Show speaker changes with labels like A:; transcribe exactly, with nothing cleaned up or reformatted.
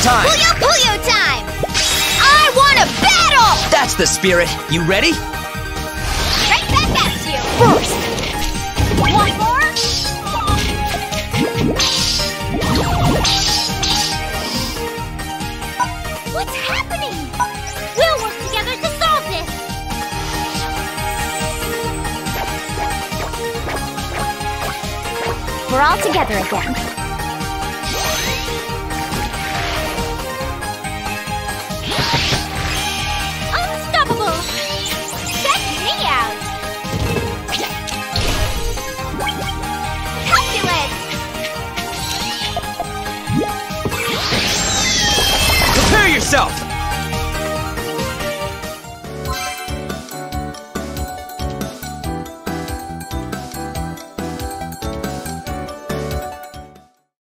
A: time!
B: Puyo Puyo time! I want a battle!
A: That's the spirit. You ready?
B: Right back at you! First! One more? What's happening? We'll work together to solve this! We're all together again.